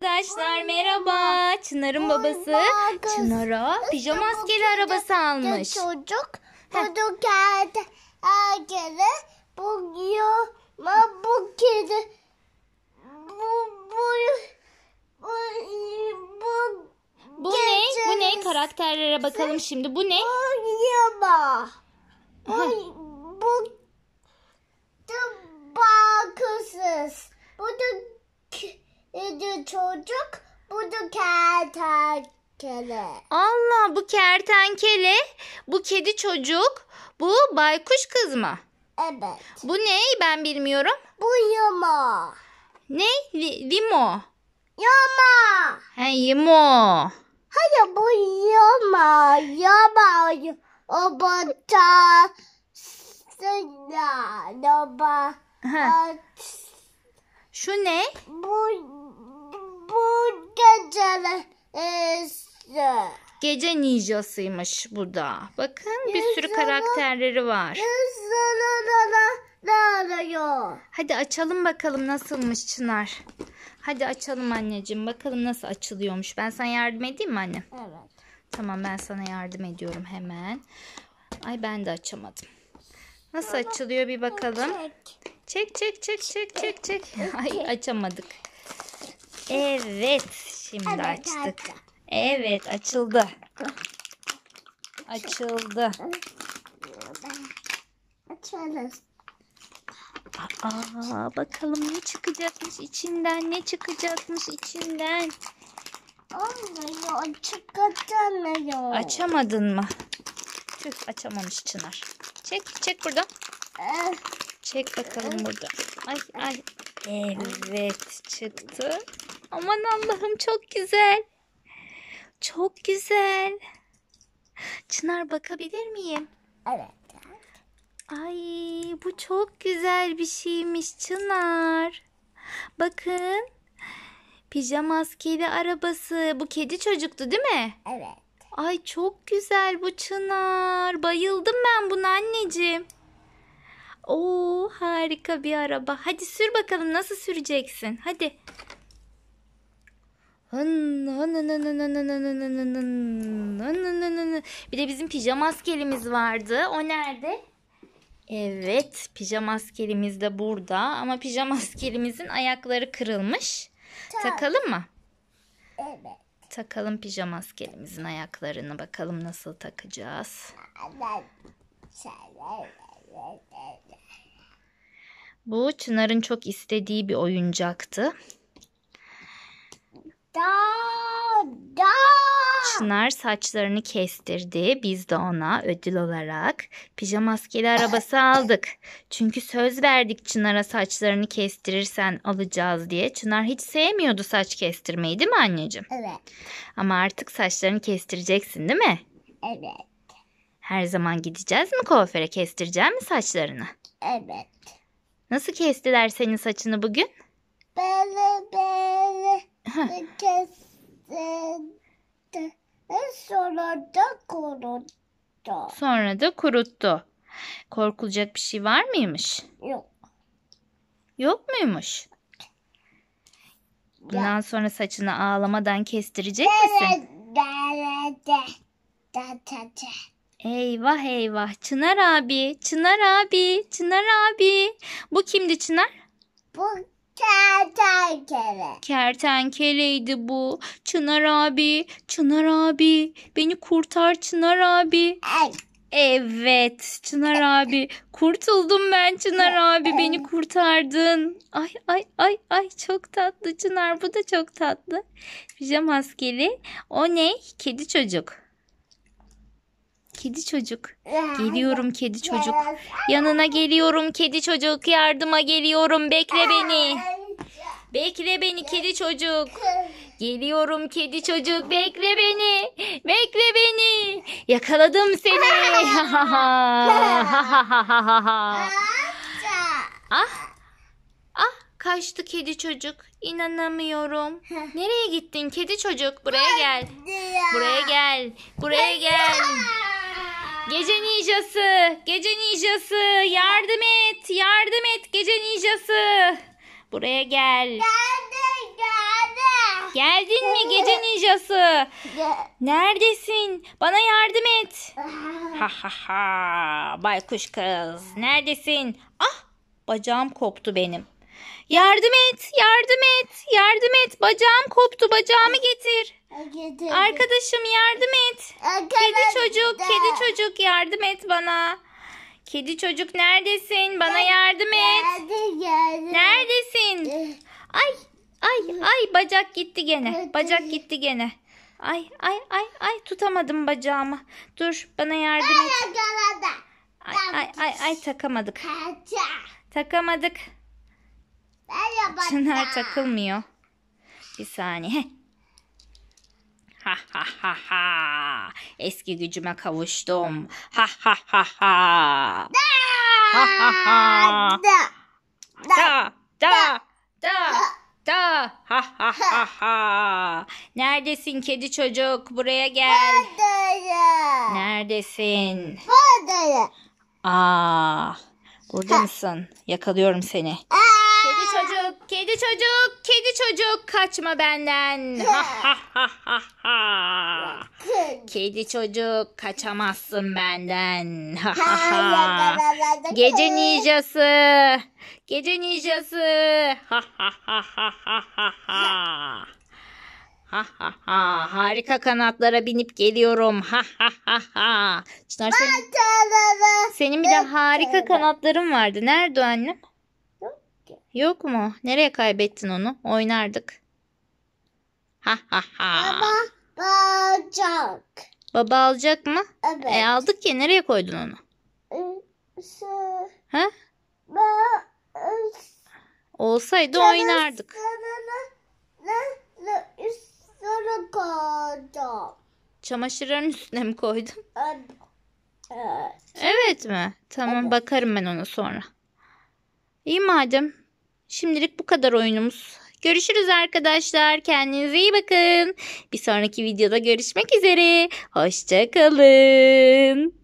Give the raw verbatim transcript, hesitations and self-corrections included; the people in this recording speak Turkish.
Arkadaşlar merhaba. Çınar'ın babası Çınar'a pijama askeri arabası almış. Çocuk bunu geldi. Herkese bu yama bu kedi bu bu bu bu Bu ne? Bu ne? Karakterlere bakalım şimdi. Bu ne? Bu yama. Bu bu da bakısız. Bu da kedi çocuk. Bu da kertenkele. Allah, bu kertenkele, bu kedi çocuk, bu baykuş kız mı? Evet. Bu ne? Ben bilmiyorum. Bu yama. Ne? Li- limo. Yama. He, limo. Hayır bu yama. Yama. O bata. Sıra. Yama. Ha. Şu ne? Bu bu geceler ise. Gece ninjasıymış bu da. Bakın bir sürü karakterleri var. Arıyor. Hadi açalım bakalım nasılmış Çınar. Hadi açalım anneciğim. Bakalım nasıl açılıyormuş. Ben sana yardım edeyim mi anne? Evet. Tamam, ben sana yardım ediyorum hemen. Ay, ben de açamadım. Nasıl açılıyor bir bakalım. Çek çek çek çek çek çek. Ay, açamadık. Evet, şimdi Evet, açtık. açtım. Evet, açıldı. Açıldı. Açarız. Aa, bakalım ne çıkacakmış içinden, ne çıkacakmış içinden. Olmuyor. Çıkartamıyor. Açamadın mı? Tüh, açamamış Çınar. Çek, çek buradan. Eh, Çek bakalım burada. Ay, ay. Evet, çıktı. Aman Allah'ım, çok güzel. Çok güzel. Çınar, bakabilir miyim? Evet. Ay, bu çok güzel bir şeymiş Çınar. Bakın. Pijama askeri arabası. Bu kedi çocuktu değil mi? Evet. Ay, çok güzel bu Çınar. Bayıldım ben buna anneciğim. Oo, harika bir araba. Hadi sür bakalım, nasıl süreceksin? Hadi. Bir de bizim pijama askerimiz vardı. O nerede? Evet, pijama askerimiz de burada. Ama pijama askerimizin ayakları kırılmış. Tak. Takalım mı? Evet. Takalım pijama askerimizin ayaklarını. Bakalım nasıl takacağız. Bu Çınar'ın çok istediği bir oyuncaktı. Da da. Çınar saçlarını kestirdi. Biz de ona ödül olarak pijama askeri arabası aldık. Çünkü söz verdik Çınar'a, saçlarını kestirirsen alacağız diye. Çınar hiç sevmiyordu saç kestirmeyi, değil mi anneciğim? Evet. Ama artık saçlarını kestireceksin, değil mi? Evet. Her zaman gideceğiz mi kuaföre, kestirecek mi saçlarını? Evet. Nasıl kestiler senin saçını bugün? Böyle böyle kesildi. Sonra da kuruttu. Sonra da kuruttu. Korkulacak bir şey var mıymış? Yok. Yok muymuş? Bundan sonra saçını ağlamadan kestirecek misin? Böyle de. Da da da. Eyvah eyvah. Çınar abi, Çınar abi, Çınar abi. Bu kimdi Çınar? Bu kertenkele. Kertenkeleydi bu. Çınar abi, Çınar abi. Beni kurtar Çınar abi. Ay. Evet Çınar abi. Kurtuldum ben Çınar abi. Beni kurtardın. Ay ay ay ay, çok tatlı Çınar. Bu da çok tatlı. Pijama askeri. O ne? Kedi çocuk. Kedi çocuk. Geliyorum kedi çocuk. Yanına geliyorum kedi çocuk. Yardıma geliyorum. Bekle beni. Bekle beni kedi çocuk. Geliyorum kedi çocuk. Bekle beni. Bekle beni. Yakaladım seni. Ah. Ah, kaçtı kedi çocuk. İnanamıyorum. Nereye gittin kedi çocuk? Buraya gel. Buraya gel. Buraya gel. Gece ninjası. Gece ninjası. Yardım et. Yardım et gece ninjası. Buraya gel. Geldi geldi. Geldin mi gece ninjası? Neredesin? Bana yardım et. Ha ha ha. Baykuş kız. Neredesin? Ah, bacağım koptu benim. Yardım et, yardım et, yardım et. Bacağım koptu. Bacağımı getir. Arkadaşım yardım et. Kedi çocuk, kedi çocuk yardım et bana. Kedi çocuk neredesin? Bana yardım et. Neredesin? Ay, ay, ay bacak gitti gene. Bacak gitti gene. Ay, ay, ay, ay tutamadım bacağımı. Dur bana yardım et. Ay, ay, ay, ay takamadık. Takamadık. Çınar takılmıyor. Bir saniye. Ha ha ha ha. Eski gücüme kavuştum. Ha ha ha ha. Ha ha ha. Da da da da. Ha ha ha ha. Neredesin kedi çocuk? Buraya gel. Neredesin? Aa, burada mısın? Yakalıyorum seni. Kedi çocuk, kedi çocuk, kedi çocuk kaçma benden. Ha ha ha ha ha. Kedi çocuk kaçamazsın benden. Ha ha ha. Gece ninjası. Gece ninjası. Ha ha ha ha ha ha ha. Ha ha ha. Harika kanatlara binip geliyorum. Ha ha ha ha. Çınar senin, senin bir de harika kanatların vardı. Nerede o annem? Yok mu? Nereye kaybettin onu? Oynardık. Ha ha ha. Baba bacak. Baba alacak mı? Evet. E aldık ya, nereye koydun onu? Ha? Olsaydı oynardık. Üstüne koydum. Çamaşırların üstüne mi koydun? Evet. Evet mi? Tamam, bakarım ben ona sonra. İyi madem. Şimdilik bu kadar oyunumuz. Görüşürüz arkadaşlar. Kendinize iyi bakın. Bir sonraki videoda görüşmek üzere. Hoşça kalın.